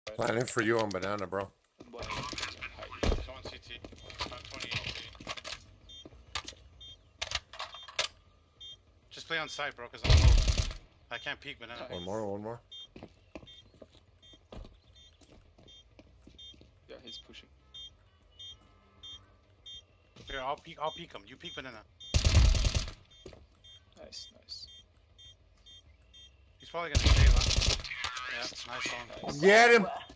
Planning for you on banana, bro. Someone CT. 28. Just play on site, bro, because I'm low. I can't peek banana. One more. Yeah, he's pushing. Here, I'll peek him. You peek banana. Nice. He's probably gonna save, huh? Yeah, nice one. Get him!